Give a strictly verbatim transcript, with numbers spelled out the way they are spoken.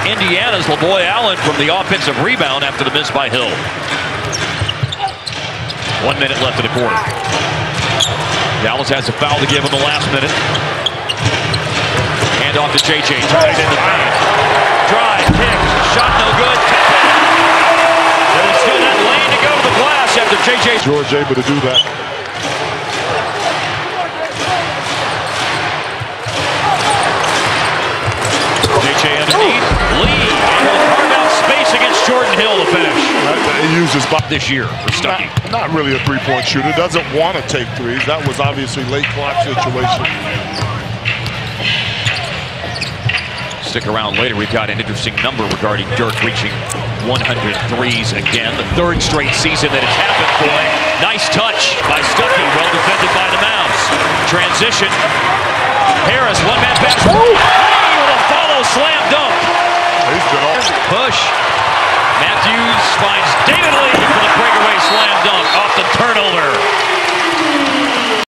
Indiana's LaVoy Allen from the offensive rebound after the miss by Hill. One minute left in the quarter. Dallas has a foul to give in the last minute. Hand off to J J. Tied in the paint. Drive, kick, shot no good. But it's still that lane to go to the glass after J J. George able to do that. J J underneath. Lee able to carve out space against Jordan Hill to finish. He uses this year for Stuckey. Not, not really a three-point shooter. Doesn't want to take threes. That was obviously late clock situation. Stick around later. We've got an interesting number regarding Dirk reaching one hundred threes again. The third straight season that it's happened for him. Nice touch by Stuckey. Well defended by the Mavs. Transition. Harris, one-man pass. With a follow slam dunk.